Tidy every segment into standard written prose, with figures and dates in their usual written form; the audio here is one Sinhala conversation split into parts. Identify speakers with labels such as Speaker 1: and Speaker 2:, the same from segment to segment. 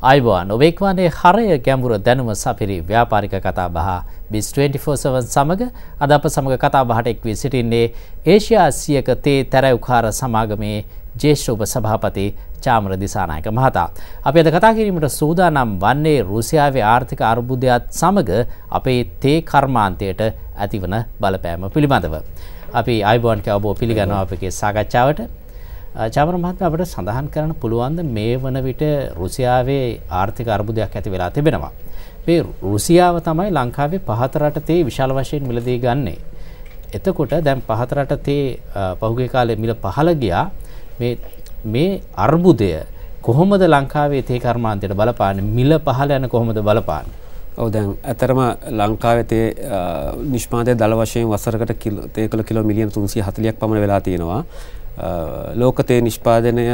Speaker 1: ආයුබෝවන් ඔබ එක්වන්නේ හරය ගැඹුර දැනුම සපිරි ව්‍යාපාරික කතා බහ BIS 24/7 සමග අද අප සමග කතා බහට එක් වී සිටින්නේ ඒෂියාසියක තේ තැරැව්කාර සමාගමේ ජ්‍යෙෂ්ඨ උපසභාපති චාමර දිසානායක මහතා. අපි අද කතා කිරීමට සූදානම් වන්නේ රුසියාවේ ආර්ථික අර්බුදයත් සමග අපේ තේ කර්මාන්තයට ඇතිවන බලපෑම පිළිබඳව. අපි ආයුබෝවන් ඔබ පිළිගන්නවා අපේ සාකච්ඡාවට. චාමර මහත්මයා අපිට සඳහන් කරන්න පුළුවන්ද මේ වන විට රුසියාවේ ආර්ථික අර්බුදයක් ඇති වෙලා තිබෙනවා. මේ රුසියාව තමයි ලංකාවේ පහත රට තේ විශාල වශයෙන් මිලදී ගන්නේ. එතකොට දැන් පහත රට තේ පහුගිය කාලේ මිල පහළ ගියා. මේ අර්බුදය කොහොමද ලංකාවේ තේ කර්මාන්තයට බලපාන්නේ? මිල පහළ යන කොහොමද බලපාන්නේ?
Speaker 2: ඔව් දැන් අතරම ලංකාවේ තේ නිෂ්පාදනය දල වශයෙන් වසරකට තේ කිලෝ මිලියන 340ක් පමණ වෙලා තියෙනවා. ලෝක තේ නිෂ්පාදනය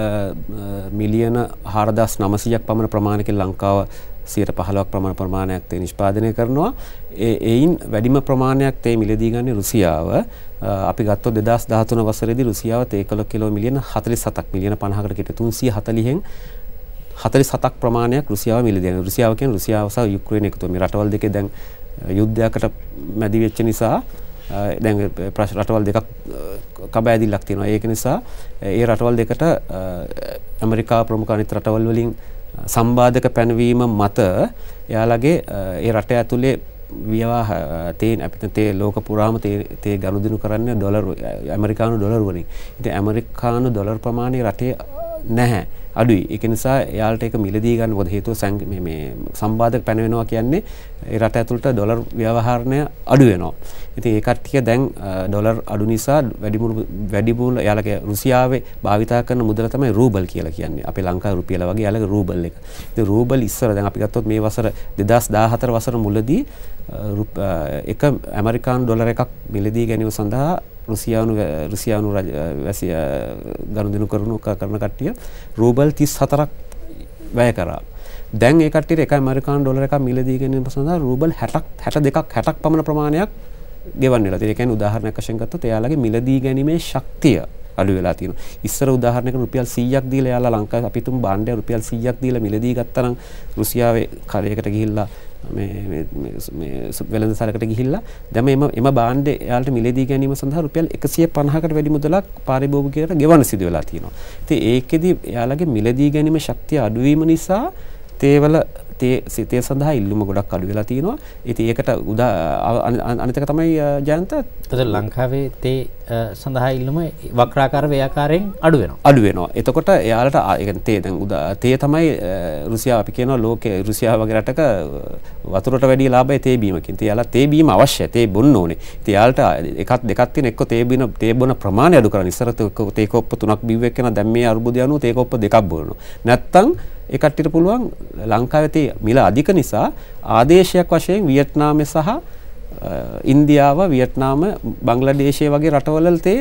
Speaker 2: මිලියන 4900ක් පමණ ප්‍රමාණයකින් ලංකාව 15% ප්‍රමාණයක් තේ නිෂ්පාදනය කරනවා. එයින් වැඩිම ප්‍රමාණයක් තේ මිලදී ගන්නේ රුසියාව. අපි ගත්තොත් 2013 වසරේදී රුසියාව තේ කිලෝ මිලියන 47ක් මිලියන 50කට කිට 340න් 47ක් ප්‍රමාණයක් රුසියාව මිලදී ගන්නවා. රුසියාව කියන්නේ රුසියාව සහ යුක්‍රේන එකතු මේ රටවල් දෙකේ දැන් යුද්ධයකට මැදි වෙච්ච නිසා දැන් රටවල් දෙකක් කබෑදිල්ලක් තියෙනවා. ඒක නිසා ඒ රටවල් දෙකට ඇමරිකාව ප්‍රමුඛ අනිත් රටවල් වලින් සම්බාධක පැනවීම මත එයාලගේ ඒ රට ඇතුලේ විවාහ තේ ලෝක පුරාම තේ ගනුදෙනු කරන්නේ ඇමරිකානු ඩොලර් වලින්. ඉතින් ඇමරිකානු ඩොලර් ප්‍රමාණය රටේ නැහැ. අඩුයි. ඒක නිසා එයාලට ඒක මිලදී ගන්න මොකද හේතුව මේ සම්බාධක පැනවෙනවා කියන්නේ ඒ රට ඇතුළට ඩොලර් ව්‍යවහාරණය අඩු වෙනවා. ඉතින් ඒ කට්ටිය දැන් ඩොලර් අඩු නිසා වැඩිපුර එයාලගේ රුසියාවේ භාවිතා කරන මුදල තමයි රූබල් කියලා කියන්නේ. අපේ ලංකාවේ රුපියල වගේ එයාලගේ රූබල් එක. ඉතින් රූබල් ඉස්සර දැන් අපි ගත්තොත් මේ වසර 2014 වසර මුලදී එක ඇමරිකානු ඩොලර් එකක් මිලදී ගැනීම සඳහා රුසියානු වැසිය ගනුදෙනු කරන කට්ටිය රූබල් 34ක් වැය කරා. දැන් ඒ කට්ටියට එක ඇමරිකානු ඩොලර් එකක් මිලදී ගැනීම සඳහා රූබල් 60ක් පමණ ප්‍රමාණයක් ගෙවන්න වෙලා තියෙනවා. ඒ කියන්නේ උදාහරණයක් වශයෙන් ගත්තොත් එයාලගේ මිලදී ගැනීමේ ශක්තිය අඩු වෙලා තියෙනවා. ඉස්සර උදාහරණයකට රුපියල් 100ක් දීලා එයාලා ලංකාවේ අපි තුමු භාණ්ඩය රුපියල් 100ක් දීලා මිලදී ගත්තා නම් රුසියාවේ කරයකට ගිහිල්ලා මේ වෙළඳසාලකට ගිහිල්ලා දැන් එම භාණ්ඩේ එයාලට මිලදී ගැනීම සඳහා රුපියල් 150කට වැඩි මුදලක් පාරිභෝගිකයට ගෙවන්න සිදු වෙලා තියෙනවා. ඉතින් ඒකෙදි එයාලගේ මිලදී ගැනීම ශක්තිය අඩු වීම නිසා තේ සඳහා ඉල්ලුම ගොඩක් අඩු වෙලා තියෙනවා. ඉතින් ඒකට අනිත් එක තමයි ජයන්ත
Speaker 1: ලංකාවේ තේ සඳහා ඉල්ලුම වක්‍රාකාර ව්‍යාකාරයෙන් අඩු වෙනවා. එතකොට එයාලට තේ දැන් තේ තමයි රුසියාව අපි කියනවා ලෝකේ රුසියාව වගේ රටක වතුරට වැඩි ලාභය තේ බීමකින්. ඉතින් එයාලා තේ බීම අවශ්‍යයි. තේ බොන්න ඕනේ. ඉතින් එයාලට දෙකක් තියෙන එක්ක තේ බොන ප්‍රමාණය අඩු කරන්න. ඉස්සර තේ කොප්ප 3ක් බිව්වෙක් කෙනා දැන් මේ අර්බුදය අනුව තේ කොප්ප 2ක් බොනවා. නැත්තම් ඒ කට්ටියට පුළුවන් ලංකාවේ තේ මිල අධික නිසා ආදේශයක් වශයෙන් වියට්නාමය සහ ඉන්දියාව වියට්නාම බංග්ලාදේශය වගේ රටවල තේ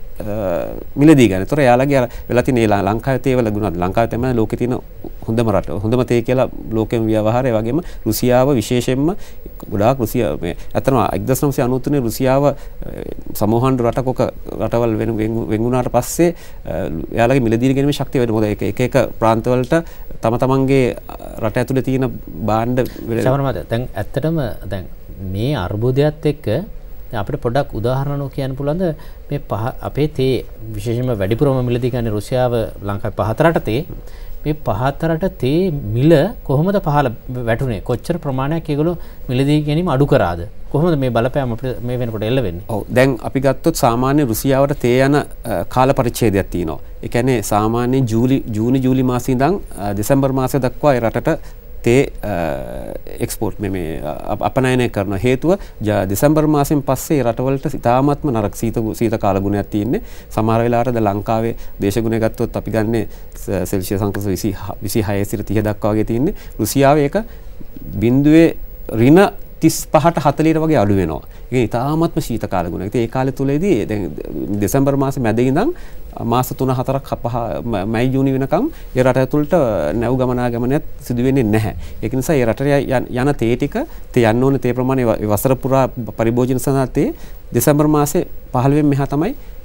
Speaker 1: මිලදී ගන්න. ඒතර එයාලගේ වෙලා තියෙන ලංකාවේ තේ වල ගුණ ලංකාවේ තමයි ලෝකේ තියෙන හොඳම රට. හොඳම තේ කියලා ලෝකෙම ව්‍යවහාරය වගේම රුසියාව විශේෂයෙන්ම ගොඩාක් රුසියාව මේ අතන 1993 රුසියාව සමෝහන් රටවල් වෙන වුණාට පස්සේ එයාලගේ මිලදී ගැනීමේ ශක්තිය වැඩි. මොකද එක ප්‍රාන්තවලට තමන්ගේ රට ඇතුලේ තියෙන භාණ්ඩ දැන් ඇත්තටම දැන් මේ අර්බුදයත් එක්ක අපිට පොඩ්ඩක් උදාහරණ කියන්න පුළුවන්ද මේ අපේ තේ විශේෂයෙන්ම වැඩිපුරම මිලදී ගන්න රුසියාව ලංකාවේ පහත රට තේ මේ පහත රට තේ මිල කොහොමද පහළ වැටුනේ? කොච්චර ප්‍රමාණයක් ඒගොල්ලෝ මිලදී ගැනීම අඩු කරාද? කොහොමද මේ බලපෑම අපිට මේ වෙනකොට එල්ල වෙන්නේ?
Speaker 2: ඔව් දැන් අපි ගත්තොත් සාමාන්‍ය රුසියාවට තේ යන කාල පරිච්ඡේදයක් තියෙනවා. ඒ කියන්නේ සාමාන්‍ය ජූනි මාසයේ ඉඳන් දෙසැම්බර් මාසය දක්වා ඒ රටට තේ එක්ස්පෝර්ට් මේ අපනයනය කරන හේතුව දෙසැම්බර් මාසෙන් පස්සේ රටවලට ඉතාමත්ම නරක සීත කාල ගුණයක් තියෙන්නේ. සමහර වෙලාවට ලංකාවේ දේශගුණය ගත්තොත් අපි ගන්නේ සෙල්සියස් අංක 26 සිට 30 දක්වා වගේ තියෙන්නේ. රුසියාවේ ඒක බිඳුවේ ඍණ 35ට 40ට වගේ අඩු වෙනවා. ඒක ඉතාමත්ම ශීත කාල ගුණයක්. ඉතින් ඒ කාලය තුලදී දැන් දෙසැම්බර් මාසේ මැද ඉඳන් මාස 3-4ක් මයි ජූනි වෙනකම් ඒ රට ඇතුළට නැව් ගමනාගමනයක් සිදු වෙන්නේ නැහැ. ඒක නිසා ඒ රටේ යන තේ ටික තේ යන්න ඕන තේ ප්‍රමාණය වසර පුරා පරිභෝජන සඳහා තේ දෙසැම්බර් මාසේ 15 වෙනි මෙහා තමයි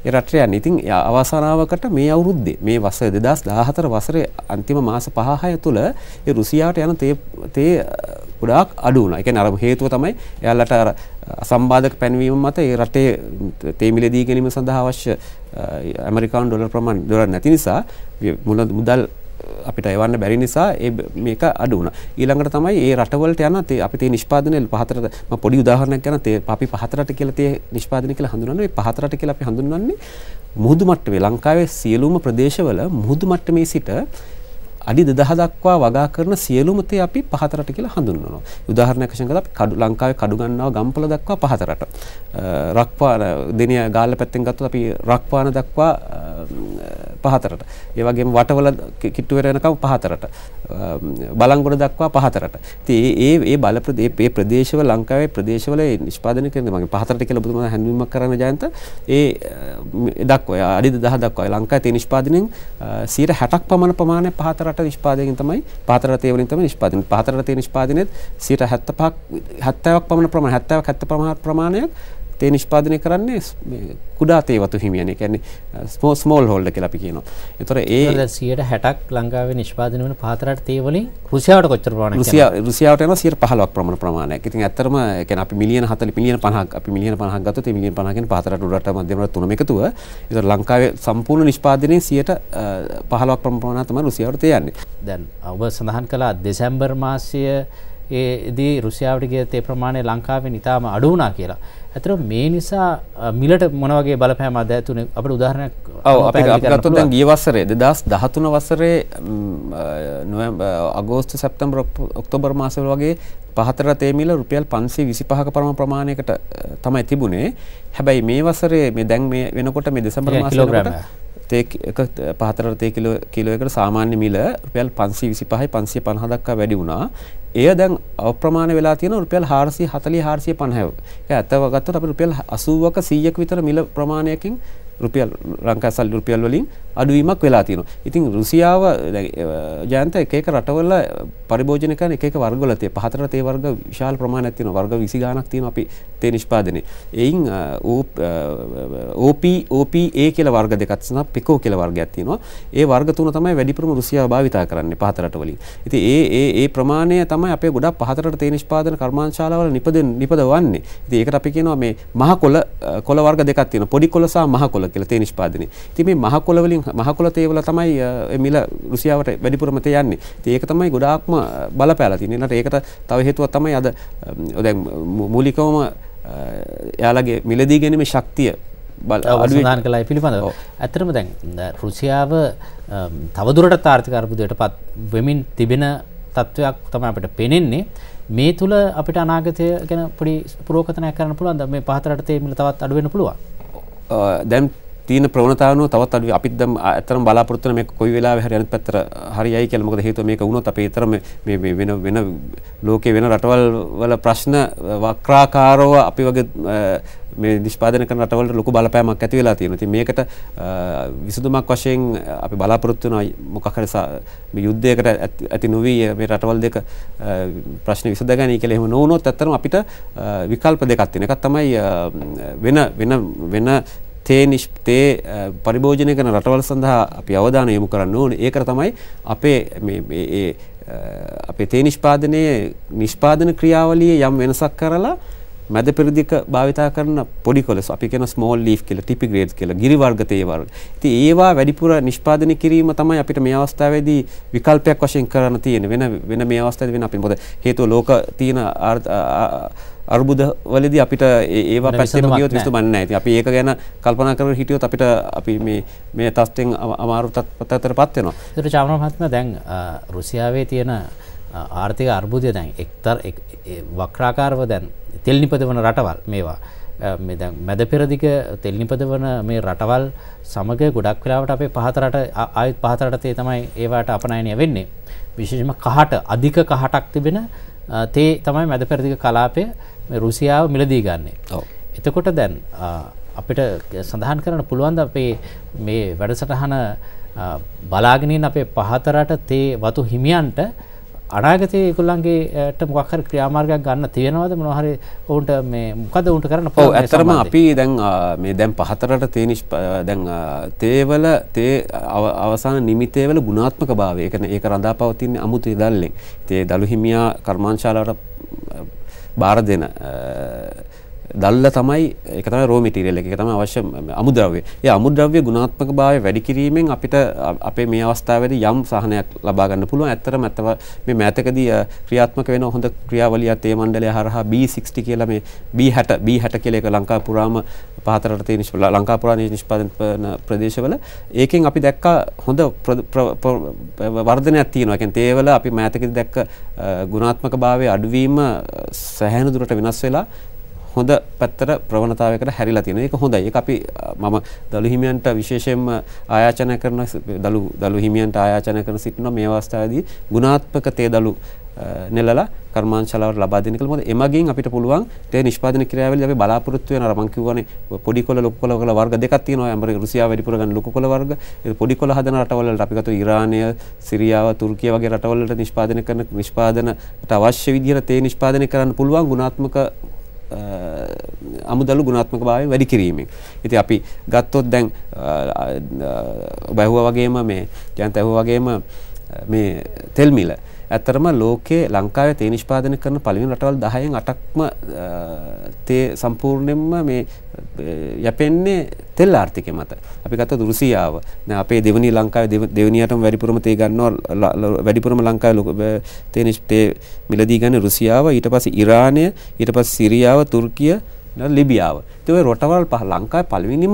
Speaker 2: ඒ රටට යන්නේ. ඉතින් අවසානාවකට මේ අවුරුද්දේ මේ වසර 2014 වසරේ අන්තිම මාස 5-6 තුල ඒ රුසියාවට යන තේ ගොඩාක් අඩු වුණා. ඒ කියන්නේ අර හේතුව තමයි එයාලට අර අසම්බාධක පැනවීම මත ඒ රටේ තේ මිලදී ගැනීම සඳහා අවශ්‍ය ඇමරිකානු ඩොලර් ප්‍රමාණය ඩොලර් නැති නිසා මුදල් අපිට එවන්න බැරි නිසා මේක අඩු වුණා. ඊළඟට තමයි මේ රටවලට යන අපි තේ නිෂ්පාදනය පහතරට මම පොඩි උදාහරණයක් ගන්න තේ අපි පහතරට කියලා තේ නිෂ්පාදනය කියලා හඳුන්වන්නේ. මේ පහතරට කියලා අපි හඳුන්වන්නේ මුහුදු මට්ටමේ ලංකාවේ සියලුම ප්‍රදේශවල මුහුදු මට්ටමේ සිට අඩි 2000 දක්වා වගා කරන සියලුම තේ අපි පහතරට කියලා හඳුන්වනවා. උදාහරණයක් වශයෙන් ගත්තොත් ලංකාවේ කඩු ගන්නවා ගම්පොළ දක්වා පහතරට. රක්පාන දෙනිය ගාල්ල පැත්තෙන් ගත්තොත් අපි රක්පාන දක්වා පහතරට. ඒ වගේම වටවල කිට්ටුවර යනකම් පහතරට. බලංගොඩ දක්වා පහතරට. ඉතින් මේ ප්‍රදේශවල ලංකාවේ ප්‍රදේශවල නිෂ්පාදනය කරන මගේ පහතරට කියලා ඔබතුමා හැඳින්වීමක් කරන ජයන්ත ඒ දක්වා අඩි 2000 දක්වා ලංකාවේ තේ නිෂ්පාදනයෙන් 60% පමණ ප්‍රමාණය පහතරට නිෂ්පාදනයෙන් තමයි පහතරට තේ වලින් තමයි නිෂ්පාදනය. පහතරට තේ නිෂ්පාදනයේ 70% පමණ ප්‍රමාණය 70% ප්‍රමාණයක් තේ නිෂ්පාදනය කරන්නේ කුඩා තේ වතු හිමියන්. ඒ කියන්නේ ස්මෝල් හෝල්ඩර් කියලා අපි කියනවා. ඒතර ඒ
Speaker 1: 60% ලංකාවේ නිෂ්පාදනය වෙන පහතරට තේ වලින් රුසියාවට කොච්චර ප්‍රමාණයක්
Speaker 2: රුසියාවට යනවා 15% පමණ ප්‍රමාණයක්. ඉතින් ඇත්තටම ඒ කියන්නේ අපි මිලියන 40 මිලියන 50ක් අපි මිලියන 50ක් ගත්තොත් ඒ මිලියන 50 කියන්නේ පහතරට උඩට මධ්‍යම රට තුනම එකතුව. ඒතර ලංකාවේ සම්පූර්ණ නිෂ්පාදනයේ 15% ප්‍රමාණය තමයි රුසියාවට තේ යන්නේ.
Speaker 1: දැන් ඔබ සඳහන් කළා දෙසැම්බර් මාසයේ ඒදී රුසියාවට ගිය තේ ප්‍රමාණය ලංකාවේ නිතාම අඩු වුණා කියලා. ඇත්තටම මේ නිසා මිලට මොන වගේ බලපෑමක්ද ඇතුනේ අපිට උදාහරණයක්
Speaker 2: අපි ගත්තොත් දැන් ගිය වසරේ 2013 වසරේ අගෝස්තු සැප්තැම්බර් ඔක්තෝබර් මාසවල වගේ පහතර තේ මිල රුපියල් 525ක ප්‍රමාණයකට තමයි තිබුණේ. හැබැයි මේ වසරේ මේ දැන් මේ වෙනකොට මේ දෙසැම්බර් මාසෙ වෙනකොට තේ එක පහතර තේ කිලෝ එකකට සාමාන්‍ය මිල රුපියල් 525යි 550 දක්වා වැඩි වුණා. එය දැන් අප්‍රමාණ වෙලා තියෙනවා රුපියල් 440 450. ඒක ඇත්තව ගත්තොත් අපි රුපියල් 80ක 100ක විතර මිල ප්‍රමාණයකින් රුපියල් ලංකා සල්ලි රුපියල් වලින් අඩුවීමක් වෙලා තියෙනවා. ඉතින් රුසියාව ජයන්ත එක එක රටවල පරිභෝජනය කරන එක එක වර්ගවල තේ පහතර තේ වර්ග විශාල ප්‍රමාණයක් තියෙනවා. වර්ග 20 ගාණක් තියෙනවා අපි තේ නිෂ්පාදනයේ. එයින් OPA කියලා වර්ග දෙකක් තියෙනවා. PECO කියලා වර්ගයක් තියෙනවා. ඒ වර්ග තුන තමයි වැඩිපුරම රුසියාව භාවිතා කරන්නේ පහතරට වලින්. ඉතින් ඒ ප්‍රමාණය තමයි අපේ ගොඩක් පහතරට තේ නිෂ්පාදන කර්මාන්තශාලාවල නිපදවන්නේ. ඉතින් ඒකට අපි කියනවා මේ මහ කොළ වර්ග දෙකක් තියෙනවා. පොඩි කොළ සහ මහ කොළ කියලා තේ නිෂ්පාදනයේ. ඉතින් මේ මහ කොළ වලින් මහ කොළ තේ වල තමයි මිල රුසියාවට වැඩිපුරම තේ යන්නේ. ඉතින් ඒක තමයි ගොඩාක්ම බලපෑලා තියෙන්නේ. ඊළඟට ඒකට තව හේතුවක් තමයි අද දැන් මූලිකවම එයාලගේ මිලදී ගැනීමේ ශක්තිය
Speaker 1: සඳහන් කළා පිළිබඳව. ඇත්තටම දැන් රුසියාව තවදුරටත් ආර්ථික අර්බුදයට පත් වෙමින් තිබෙන තත්වයක් තමයි අපිට පේන්නේ. මේ තුල අපිට අනාගතය ගැන පොඩි පුරෝකතනයක් කරන්න පුළුවන්ද? මේ පහතරට තේ මිල තවත් අඩු වෙන්න පුළුවන්.
Speaker 2: දැන් තියෙන ප්‍රවණතාවනුව තවත් අඩු අපිත් දැන් ඇත්තටම බලාපොරොත්තු වෙන මේක කොයි වෙලාවෙ හරි අනිත් පැත්තට හරියයි කියලා. මොකද හේතුව මේක වුණොත් අපේ ඊතරම මේ වෙන ලෝකේ වෙන රටවල් වල ප්‍රශ්න වක්‍රාකාරව අපි වගේ මේ නිෂ්පාදනය කරන රටවලට ලොකු බලපෑමක් ඇති වෙලා තියෙනවා. ඉතින් මේකට විසඳුමක් වශයෙන් අපි බලාපොරොත්තු වෙනවා මොකක් හරි මේ යුද්ධයකට ඇති නොවි මේ රටවල් දෙක ප්‍රශ්න විසඳගනී කියලා. එහෙම නොවුනොත් ඇත්තටම අපිට විකල්ප දෙකක් තියෙනවා. එකක් තමයි වෙන තේ පරිභෝජනය කරන රටවල් සඳහා අපි අවධානය යොමු කරන්න ඕනේ. ඒකට තමයි අපේ තේ නිෂ්පාදන ක්‍රියාවලියේ යම් වෙනසක් කරලා මැද පෙරදිග භාවිතා කරන පොඩි කොළස් අපි කියන ස්මෝල් ලීෆ් කියලා ටිපි ග්‍රේඩ්ස් කියලා ගිරි වර්ග තේ වර්ග. ඉතින් ඒවා වැඩිපුර නිෂ්පාදනය කිරීම තමයි අපිට මේ අවස්ථාවේදී විකල්පයක් වශයෙන් කරන්න තියෙන්නේ. වෙන මේ අවස්ථාවේදී වෙන අපි මොකද හේතුව ලෝක තියෙන අර්බුද වලදී අපිට ඒවා පැත්තෙම ගියොත් විසඳුමක් නැහැ. ඉතින් අපි ඒක ගැන කල්පනා කරගෙන හිටියොත් අපිට අපි මේ තත්ත්වෙන් අමාරු තත්ත්වයකටපත් වෙනවා.
Speaker 1: ඒතර චාමරා මහත්මයා දැන් රුසියාවේ තියෙන ආර්ථික අර්බුදය දැන් වක්‍රාකාරව දැන් තෙල් නිපදවන රටවල් මේවා මේ දැන් මැද පෙරදිග තෙල් නිපදවන මේ රටවල් සමග ගොඩක් වෙලාවට අපේ පහතරට ආයෙත් පහතරට තේ තමයි ඒවට අපනයනය වෙන්නේ. විශේෂයෙන්ම කහට අධික කහටක් තිබෙන තේ තමයි මැද පෙරදිග කලාපයේ මේ රුසියාව මිලදී ගන්නෙ. එතකොට දැන් අපිට සඳහන් කරන්න පුළුවන් ද අපේ මේ වැඩසටහන බලාගෙන ඉන්න අපේ පහතරට තේ වතු හිමියන්ට
Speaker 3: අනාගතයේ ඒගොල්ලන්ගේට මොකක් හරි ක්‍රියාමාර්ගයක් ගන්න තියෙනවද මොනවා හරි ඔවුන්ට මේ මොකද ඔවුන්ට කරන්න
Speaker 2: පුළුවන්? ඔව් ඇත්තටම අපි දැන් මේ දැන් පහතරට දැන් තේවල තේ අවසාන නිමිතේවල ගුණාත්මක භාවය. ඒ කියන්නේ ඒක රඳා පවතින අමුතු දල්ලෙන්. තේ දලු හිමියා කර්මාන්තශාලාවට බාර දෙන දල්ල තමයි ඒක තමයි රෝ මැටීරියල් එක. ඒක තමයි අවශ්‍ය අමුද්‍රව්‍ය. ඒ අමුද්‍රව්‍ය ගුණාත්මක භාවය වැඩි කිරීමෙන් අපිට අපේ මේ අවස්ථාවේදී යම් සහනයක් ලබා ගන්න පුළුවන්. ඇත්තටම මේ මෑතකදී ක්‍රියාත්මක වෙන හොඳ ක්‍රියාවලියක් තේ මණ්ඩලය හරහා B60 කියලා මේ B60 කියලා එක ලංකාව පුරාම පහතරට තියෙන ලංකාව පුරා නිෂ්පාදන ප්‍රදේශවල ඒකෙන් අපි දැක්කා හොඳ වර්ධනයක් තියෙනවා. ඒ කියන්නේ තේවල අපි මෑතකදී දැක්ක ගුණාත්මක භාවයේ අඩුවීම සෑහෙන දුරට වෙනස් වෙලා හොඳ පැත්තට ප්‍රවණතාවයකට හැරිලා තියෙනවා. ඒක හොඳයි. ඒක අපි මම දලු හිමියන්ට විශේෂයෙන්ම ආයාචන කරන දලු හිමියන්ට ආයාචන කරන සිටිනවා මේ අවස්ථාවේදී ගුණාත්මක තේ දලු නෙලලා කර්මාන්තශාලාවට ලබා දෙන්න කියලා. මොකද එමගින් අපිට පුළුවන් තේ නිෂ්පාදන ක්‍රියාවලිය අපි බලාපොරොත්තු වෙන අර මම කියවනේ පොඩි කොළ ලොකු කොළ වල වර්ග දෙකක් තියෙනවා. ඇමරිකාව රුසියාව වැඩිපුර ගන්න ලොකු කොළ වර්ග. ඒ පොඩි කොළ හදන රටවල් වලට අපි ගත්තා ඉරානය, සිරියාව, තුර්කිය වගේ රටවල් වලට නිෂ්පාදනය කරන නිෂ්පාදනට අවශ්‍ය විදිහට තේ නිෂ්පාදනය කරන්න පුළුවන් ගුණාත්මක අමුදලු ගුණාත්මක භාවය වැඩි කිරීමෙන්. ඉතින් අපි ගත්තොත් දැන් ඔබ ඇහුවා වගේම මේ ජයන්ත ඇහුවා වගේම මේ තෙල් මිල ඇත්තරම ලෝකයේ ලංකාවේ තේ නිෂ්පාදනය කරන පළවෙනි රටවල් 10න් 8ක්ම තේ සම්පූර්ණයෙන්ම මේ යැපෙන්නේ තෙල් ආර්ථිකය මත. අපි ගත්තොත් රුසියාව. දැන් අපේ දෙවෙනි ලංකාවේ දෙවෙනියටම වැඩිපුරම තේ ගන්නවා වැඩිපුරම ලංකාවේ තේ මිලදී ගන්න රුසියාව, ඊට පස්සේ ඉරානය, ඊට පස්සේ සිරියාව, තුර්කිය, ලිබියාව. ඒ රටවල් පහ ලංකාවේ පළවෙනිම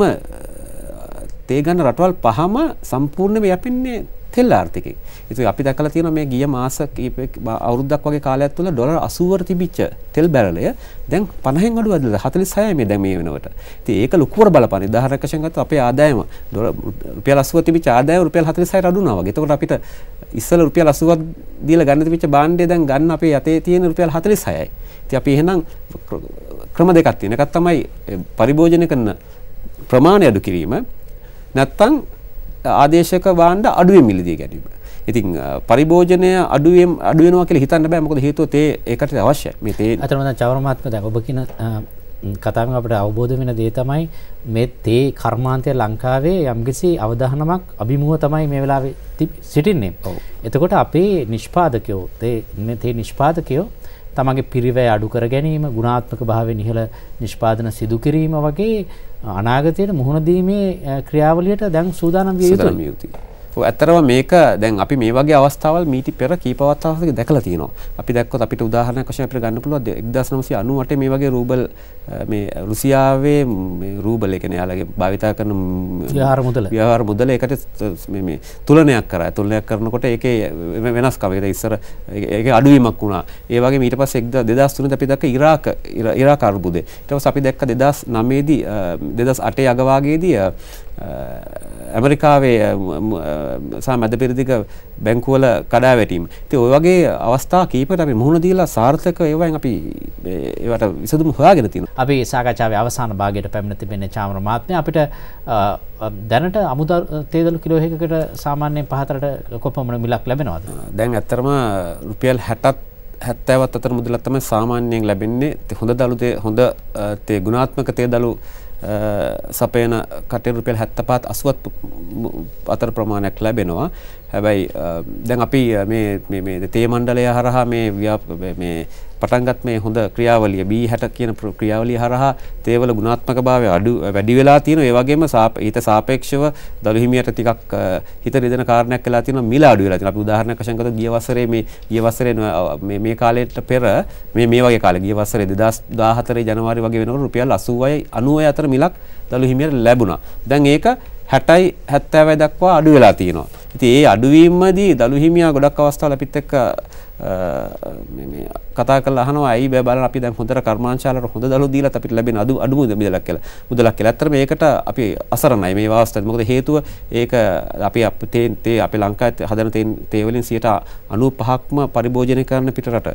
Speaker 2: තේ ගන්න රටවල් පහම සම්පූර්ණයෙන්ම යැපෙන්නේ තෙල් ආර්ථිකයෙන්. ඉතින් අපි දැකලා තියෙනවා මේ ගිය මාස අවුරුද්දක් වගේ කාලයක් තුළ ඩොලර් 80කට තිබිච්ච තෙල් බැරලය දැන් 50න් අඩු වැඩිලා 46යි මේ දැන් මේ වෙනකොට. ඉතින් ඒක ලොකුවට බලපාන. උදාහරණයක් වශයෙන් ගත්තොත් අපේ ආදායම රුපියල් 80 තිබිච්ච ආදායම රුපියල් 46ට අඩු වුණා වගේ. එතකොට අපිට ඉස්සෙල්ලා රුපියල් 80ක් දීලා ගන්න තිබිච්ච භාණ්ඩය දැන් ගන්න අපේ යතේ තියෙන රුපියල් 46යි. ඉතින් අපි එහෙනම් ක්‍රම දෙකක් තියෙනවා. එකක් තමයි පරිභෝජනය කරන ප්‍රමාණය අඩු කිරීම. නැත්තම් ආදේශක භාණ්ඩ අඩුවෙන් මිලදී ගැනීම. ඉතින් පරිභෝජනය අඩු වෙනවා කියලා හිතන්න බෑ. මොකද හේතුව තේ ඒකට අවශ්‍යයි. මේ තේ
Speaker 3: අතන දැන් චවර මහත්මයා දැන් ඔබ කියන කතාවෙන් අපිට අවබෝධ වෙන දේ තමයි මේ තේ කර්මාන්තය ලංකාවේ යම්කිසි අවධානමක් අභිමුව තමයි මේ වෙලාවේ සිටින්නේ. එතකොට අපේ නිෂ්පාදකයෝ තේ නිෂ්පාදකයෝ තමගේ පිරිවැය අඩු කර ගැනීම, ගුණාත්මක භාවයෙන් ඉහළ නිෂ්පාදන සිදු කිරීම වගේ අනාගතයට මුහුණ දීමේ ක්‍රියාවලියට දැන් සූදානම් විය යුතුයි.
Speaker 2: ඇත්තරම මේක දැන් අපි මේ වගේ අවස්ථාවල් මීටි පෙර කීප අවස්ථාවක දැකලා තියෙනවා. අපි දැක්කොත් අපිට උදාහරණයක් වශයෙන් අපිට ගන්න පුළුවන් 1998 මේ වගේ රූබල් මේ රුසියාවේ මේ රූබල් කියන්නේ යාලගේ භාවිතා කරන ව්‍යවහාර මුදල ඒකට මේ තුලනයක් කරා. තුලනයක් කරනකොට ඒකේ වෙනස්කම ඒක ඉස්සර ඒකේ අඩුවීමක් වුණා. ඒ වගේම ඊට පස්සේ 2003 දී අපි දැක්ක ඉරාක අර්බුදේ. ඊට පස්සේ අපි දැක්ක 2009 දී 2008 අගවාගේදී ඇමරිකාවේ මැද පෙරදිග බැංකුවල කඩා වැටීම. ඉතින් ওই වගේ අවස්ථා කීපයකට අපි මුහුණ දීලා සාර්ථක ඒවායින් අපි ඒවට විසඳුම් හොයාගෙන තියෙනවා.
Speaker 3: අපි සාකච්ඡාවේ අවසාන භාගයට පැමිණ තිබෙන්නේ චාමර මහත්මයා. අපිට දැනට අමුදා තේදළු කිලෝ එකකට සාමාන්‍යයෙන් 4ට කොපමණ මිලක් ලැබෙනවද?
Speaker 2: දැන් ඇත්තටම රුපියල් 60ත් 70ත් අතර මුදලක් තමයි සාමාන්‍යයෙන් ලැබෙන්නේ. හොඳ තේ ගුණාත්මක තේදළු සපයන කටේ රුපියල් 75ත් 80ත් අතර ප්‍රමාණයක් ලැබෙනවා. හැබැයි දැන් අපි මේ තේ මණ්ඩලය හරහා මේ පටන්ගත් මේ හොඳ ක්‍රියාවලිය B60 කියන ක්‍රියාවලිය හරහා තේවල ගුණාත්මක භාවය වැඩි වෙලා තියෙනවා. ඒ වගේම ඊට සාපේක්ෂව දළු හිමියට ටිකක් හිත රිදෙන කාරණයක් වෙලා තියෙනවා. මිල අඩු වෙලා තියෙනවා. අපි උදාහරණයක් වශයෙන් ගත්තොත් ගිය වසරේ මේ කාලයට පෙර මේ වගේ කාලේ ගිය වසරේ 2014 ජනවාරි වගේ වෙනකොට රුපියල් 80යි 90යි අතර මිලක් දළු හිමියට ලැබුණා. දැන් ඒක 60යි 70යි දක්වා අඩු වෙලා තියෙනවා. ඉතින් ඒ අඩුවීමදී දළු හිමියා ගොඩක් අවස්ථාවල අපිත් එක්ක මේ කතා කරලා අහනවා ඇයි බෑ බලන්න අපි දැන් හොඳට කර්මාන්තශාලාවට හොඳ දළු දීලාත් අපිට ලැබෙන අඩු මුදලක් කියලා. ඇත්තටම ඒකට අපි අසරණයි මේ අවස්ථාවේ. මොකද හේතුව ඒක අපි ලංකාවේ හදන තේ වලින් 95%ක්ම පරිභෝජනය කරන පිටරට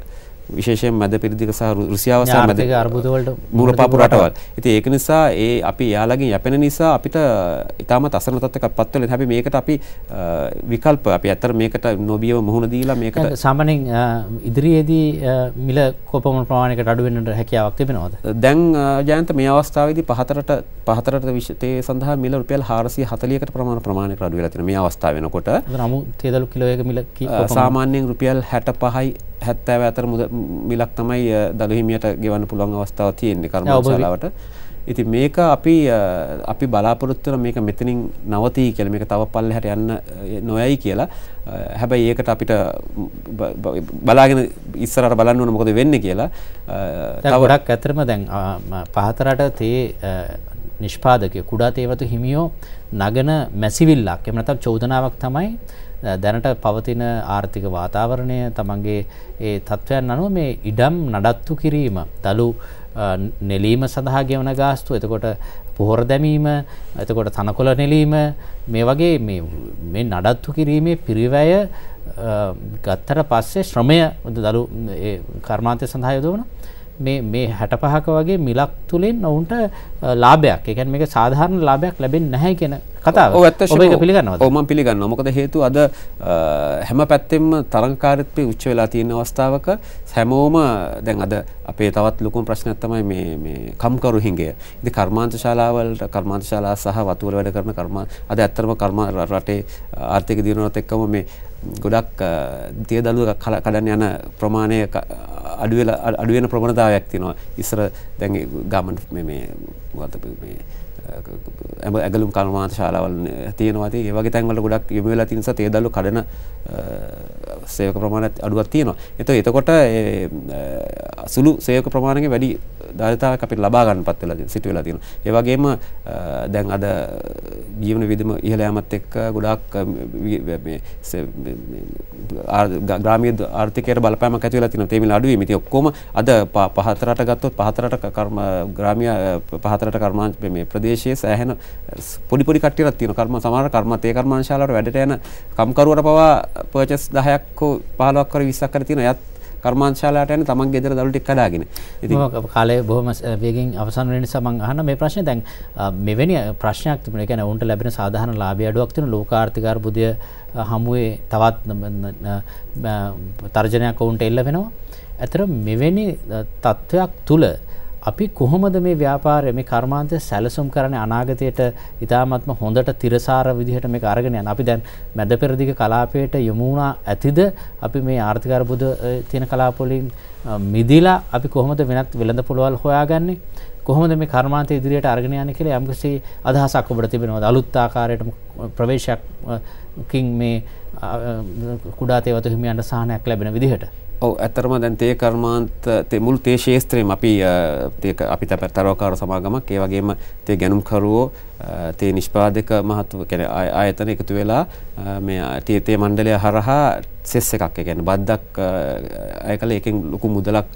Speaker 2: විශේෂයෙන් මැද පෙරදිග සහ රුසියාව සහ මැද
Speaker 3: අර්බුද වලට
Speaker 2: මූලපාපු රටවල්. ඉතින් ඒක නිසා අපි යාළගෙන් යැපෙන නිසා අපිට ඊටමත් අසරණ තත්ත්වයකටපත් වෙලා. හැබැයි මේකට අපි විකල්ප අපි අතර මේකට නොබියව මුහුණ දීලා මේකට
Speaker 3: සාමාන්‍යයෙන් ඉදිරියේදී මිල කොපමණ ප්‍රමාණයකට අඩු වෙන්නට හැකියාවක් තිබෙනවද?
Speaker 2: දැන් ජයන්ත මේ අවස්ථාවේදී පහතරට තේ සඳහා මිල රුපියල් 440කට ප්‍රමාණයකට අඩු වෙලා තියෙනවා මේ අවස්ථාව වෙනකොට.
Speaker 3: නමුත් තේදළු කිලෝ එක මිල
Speaker 2: සාමාන්‍යයෙන් රුපියල් 65යි 70 අතර මිලක් තමයි දළු හිමියට ගෙවන්න පුළුවන් අවස්ථාවක් තියෙන්නේ කර්මාන්තශාලාවට. ඉතින් මේක අපි බලාපොරොත්තු වෙන මේක මෙතනින් නවතී කියලා මේක තව පල්ලෙහාට යන්න නොයයි කියලා. හැබැයි ඒකට අපිට බලාගෙන ඉස්සරහට බලන්න ඕන මොකද වෙන්නේ කියලා.
Speaker 3: තව ගොඩක් ඇත්තටම දැන් පහතරට තේ නිෂ්පාදකයෝ කුඩා තේවතු හිමියෝ නගන මැසිවිල්ලක් එහෙම නැත්නම් චෝදනාවක් තමයි දැනට පවතින ආර්ථික වාතාවරණය තමන්ගේ ඒ තත්ත්වයන් අනුව මේ ඉඩම් නඩත්තු කිරීම දළු නෙලීම සඳහා ගෙවන ගාස්තු එතකොට පොහොර දැමීම එතකොට තනකොළ නෙලීම මේ වගේ මේ නඩත්තු කිරීමේ පිරිවැය ගත්තට පස්සේ ශ්‍රමය දළු කර්මාන්තය සඳහා යොදවන මේ 65ක වගේ මිලක් තුලින් ඔවුන්ට ලාභයක් ඒ කියන්නේ මේක සාධාරණ ලාභයක් ලැබෙන්නේ නැහැ කියන කතාව. ඔබ ඒක පිළිගන්නවද?
Speaker 2: ඔව් මම පිළිගන්නවා. මොකද හේතුව අද හැම පැත්තෙම තරංකාරීත්වය උච්ච වෙලා තියෙන අවස්ථාවක හැමෝම දැන් අද අපේ තවත් ලොකුම ප්‍රශ්නයක් තමයි මේ කම්කරු හිඟය. ඉතින් කර්මාන්ත ශාලා සහ වතුවල වැඩ කරන අද ඇත්තටම රටේ ආර්ථික දියුණුවත් එක්කම මේ ගොඩක් තිය දළුව කඩන්න යන ප්‍රමාණය අඩු වෙන ප්‍රවණතාවයක් තියෙනවා. ඉස්සර දැන් ගමන් මේ ඇගලුම් කර්මාන්ත ශාලාවල් තියෙනවා. ඒ වගේ තැන්වල ගොඩක් යොමු වෙලා තියෙන නිසා තේ දළු කඩන සේවක ප්‍රමාණයත් අඩුවක් තියෙනවා. එතකොට සුළු සේවක ප්‍රමාණයක වැඩි ධාරිතාවක් අපිට ලබා ගන්නපත් වෙලා සිටු වෙලා තියෙනවා. ඒ වගේම දැන් අද ජීවන විදම ඉහළ යාමත් එක්ක ගොඩක් මේ ග්‍රාමීය ආර්ථිකයට බලපෑමක් ඇති වෙලා තියෙනවා. තේ මිල අඩු වීම. ඉතින් ඔක්කොම අද පහතරට ගත්තොත් පහතරට ග්‍රාමීය පහතරට කර්මාන්ත මේ ප්‍රදේශයේ සෑහෙන පොඩි කට්ටියක් තියෙනවා. සමහර තේ කර්මාන්තශාලාවට වැඩට යන කම්කරුවට පවා පර්චස් 10ක් හෝ 15ක් කර 20ක් කර තියෙනවා. යත් කර්මාන්තශාලාවට යන තමන් ගෙදර දළු ටික කඩාගෙන.
Speaker 3: ඉතින් කාලේ බොහොම වේගෙන් අවසන් වෙන නිසා මම අහන මේ ප්‍රශ්නේ දැන් මෙවැනි ප්‍රශ්නයක් තිබුණා. ඒ කියන්නේ උන්ට ලැබෙන සාධාරණ ලාභය අඩුවක් තියෙන ලෝක ආර්ථික අර්බුදය හමුවේ තවත් තර්ජනයක් උන්ට එල්ල වෙනවා. ඇතර මෙවැනි තත්වයක් තුල අපි කොහොමද මේ ව්‍යාපාරය මේ කර්මාන්තය සැලසුම් කරන්නේ අනාගතයට ඉතාමත්ම හොඳට තිරසාර විදිහට මේක අරගෙන යන. අපි දැන් මැද පෙරදිග කලාපයට යොමු වුණා ඇතිද අපි මේ ආර්ථික අර්බුද තියෙන කලාපවලින් මිදිලා අපි කොහොමද වෙනත් වෙළඳපොළවල් හොයාගන්නේ? කොහොමද මේ කර්මාන්තය ඉදිරියට අරගෙන යන්නේ කියලා යම්කිසි අදහසක් ඔබට තිබෙනවද? අලුත් ආකාරයට ප්‍රවේශයකින් මේ කුඩා තේවතු හිමියන්ට සහනයක් ලැබෙන විදිහට.
Speaker 2: ඔව් ඇත්තටම දැන් තේ කර්මාන්ත මුළු තේ ක්ෂේත්‍රයේම අපි තරවකාර සමාගමක් ඒ වගේම තේ ගැනුම්කරුවෝ තේ නිෂ්පාදක මහතු කියන්නේ ආයතන එකතු වෙලා මේ තේ මණ්ඩලය හරහා සෙස් එකක් ඒ කියන්නේ බද්දක් අය කළ එකෙන් ලොකු මුදලක්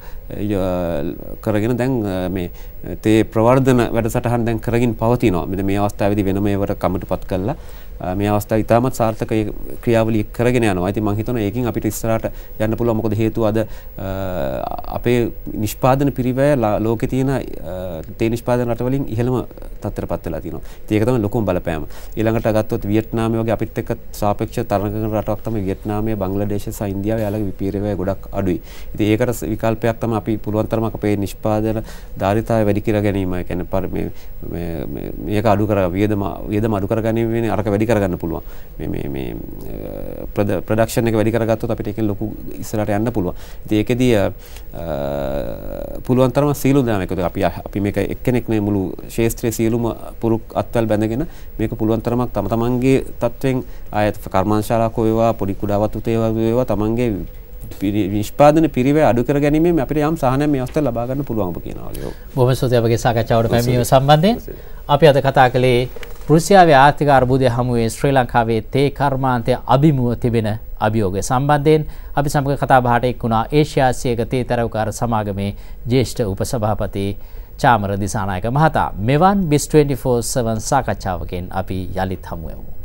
Speaker 2: කරගෙන දැන් මේ තේ ප්‍රවර්ධන වැඩසටහන් දැන් කරමින් පවතිනවා. මෙන්න මේ අවස්ථාවේදී වෙනම ඒවට කමිටුපත් කළා මේ අවස්ථාවේ ඉතාමත් සාර්ථක ක්‍රියාවලිය කරගෙන යනවා. ඉතින් මම හිතනවා ඒකෙන් අපිට ඉස්සරහට යන්න පුළුවන්. මොකද හේතුව අද අපේ නිෂ්පාදන පිරිවැය ලෝකේ තියෙන තේ නිෂ්පාදන රටවලින් ඉහළම තත්ත්වයටපත් වෙලා තියෙනවා. ඉතින් ඒක තමයි ලොකුම බලපෑම. ඊළඟට ගත්තොත් වියට්නාමය වගේ අපිත් එක්ක සාපේක්ෂව තරඟ කරන රටක් තමයි වියට්නාමය, බංග්ලාදේශ සහ ඉන්දියාව. යාලගේ පිරිවැය ගොඩක් අඩුයි. ඉතින් ඒකට විකල්පයක් තමයි අපි පුළුවන් තරමක් අපේ නිෂ්පාදන ධාරිතාවය වැඩි කර ගැනීම. ඒ කියන්නේ මේක අඩු කර වියදම අඩු කර ගැනීම අරක වැඩි කරගන්න පුළුවන්. මේ ප්‍රොඩක්ෂන් එක වැඩි කරගත්තොත් අපිට ඒකෙන් ලොකු ඉස්සරහට යන්න පුළුවන්. ඉතින් ඒකෙදී පුළුවන් තරම සීලු දාන එකද අපි මේක එක්කෙනෙක් මේ මුළු ශාස්ත්‍රීය සීලුම පුරුක් අත්වල බැඳගෙන මේක පුළුවන් තරමක් තමන්ගේ තත්වෙන් ආයත කර්මාන්තශාලාවක වේවා පොඩි කුඩාවත් උතේවා වේවා තමන්ගේ නිෂ්පාදන පිරිවැය අඩු කර ගැනීමෙන් අපිට යම් සහනයක් මේ අවස්ථාවේ ලබා ගන්න පුළුවන් කියනවා වගේ.
Speaker 3: බොහොම ස්තුතියි අපගේ සාකච්ඡාවට පැමිණීම සම්බන්ධයෙන්. අපි අද කතා කළේ රුසියාවේ ආර්ථික අර්බුදය හමුවේ ශ්‍රී ලංකාවේ තේ කර්මාන්තය අභිමුව තිබෙන අභියෝගය සම්බන්ධයෙන් අපි සමග කතා බහට එක් වුණා ඒෂියාසියක තේ තරවකාර සමාගමේ ජ්‍යෙෂ්ඨ උපසභාපති චාමර දිසානායක මහතා. මෙවන් BIS 24/7 සාකච්ඡාවකින් අපි යලිත් හමු වෙමු.